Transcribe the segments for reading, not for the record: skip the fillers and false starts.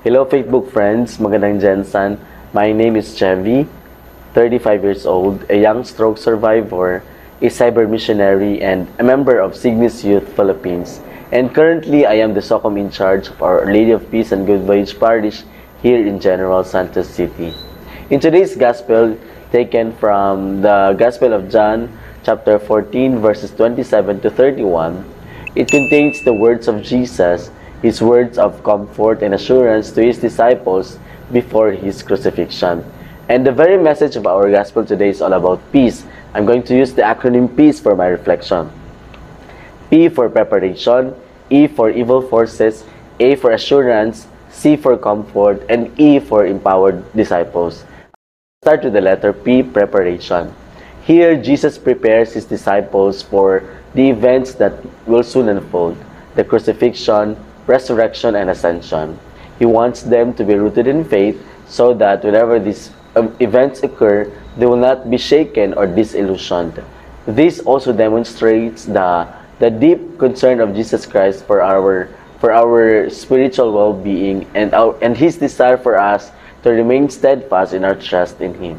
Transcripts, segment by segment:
Hello Facebook friends, magandang Jensen. My name is Chevy, 35 years old, a young stroke survivor, a cyber missionary, and a member of Cygnus Youth Philippines. And currently, I am the SOCOM in charge of Our Lady of Peace and Good Voyage Parish here in General Santos City. In today's Gospel, taken from the Gospel of John, chapter 14, verses 27 to 31, it contains the words of Jesus, His words of comfort and assurance to His disciples before His crucifixion. And the very message of our Gospel today is all about peace. I'm going to use the acronym PEACE for my reflection. P for preparation, E for evil forces, A for assurance, C for comfort, and E for empowered disciples. Start with the letter P, preparation. Here, Jesus prepares His disciples for the events that will soon unfold, the crucifixion, resurrection, and ascension. He wants them to be rooted in faith so that whenever these events occur, they will not be shaken or disillusioned. This also demonstrates the deep concern of Jesus Christ for our spiritual well-being and His desire for us to remain steadfast in our trust in Him.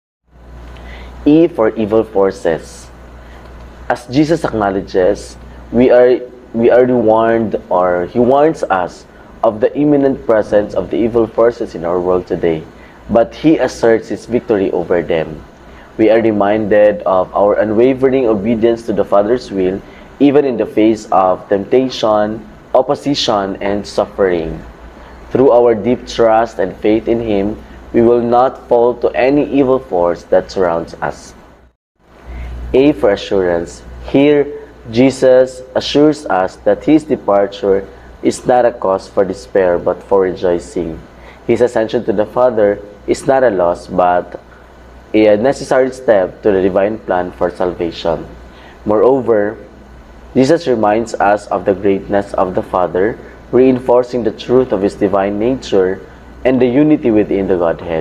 E for evil forces. As Jesus acknowledges, we are warned, or He warns us of the imminent presence of the evil forces in our world today, but He asserts His victory over them. We are reminded of our unwavering obedience to the Father's will, even in the face of temptation, opposition, and suffering. Through our deep trust and faith in Him, we will not fall to any evil force that surrounds us. A for assurance. Here, Jesus assures us that His departure is not a cause for despair but for rejoicing. His ascension to the Father is not a loss but a necessary step to the divine plan for salvation. Moreover, Jesus reminds us of the greatness of the Father, reinforcing the truth of His divine nature and the unity within the Godhead.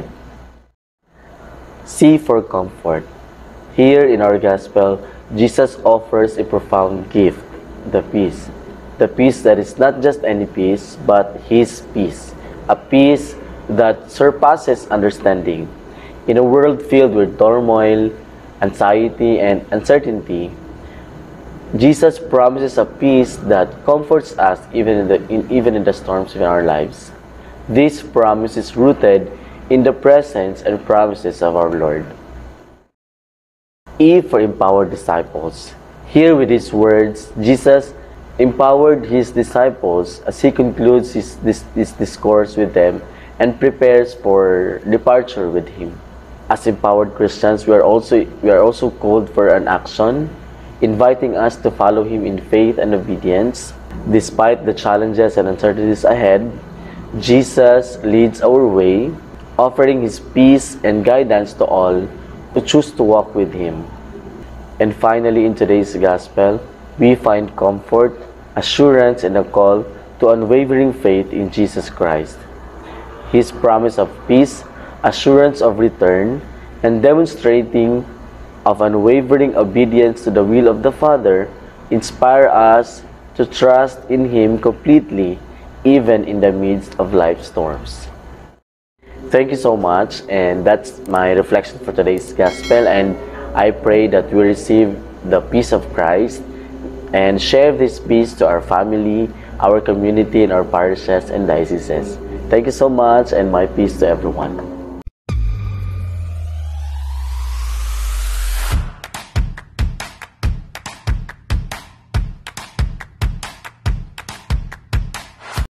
C for comfort. Here in our Gospel, Jesus offers a profound gift, the peace. The peace that is not just any peace, but His peace. A peace that surpasses understanding. In a world filled with turmoil, anxiety, and uncertainty, Jesus promises a peace that comforts us even in the storms of our lives. This promise is rooted in the presence and promises of our Lord. E for empowered disciples. Here with His words, Jesus empowered His disciples as He concludes this discourse with them and prepares for departure with Him. As empowered Christians, we are also called for an action, inviting us to follow Him in faith and obedience. Despite the challenges and uncertainties ahead, Jesus leads our way, offering His peace and guidance to all who choose to walk with Him. And finally, in today's Gospel, we find comfort, assurance, and a call to unwavering faith in Jesus Christ. His promise of peace, assurance of return, and demonstrating of unwavering obedience to the will of the Father inspire us to trust in Him completely, even in the midst of life storms. Thank you so much, and that's my reflection for today's Gospel, and I pray that we receive the peace of Christ and share this peace to our family, our community, and our parishes and dioceses. Thank you so much, and my peace to everyone.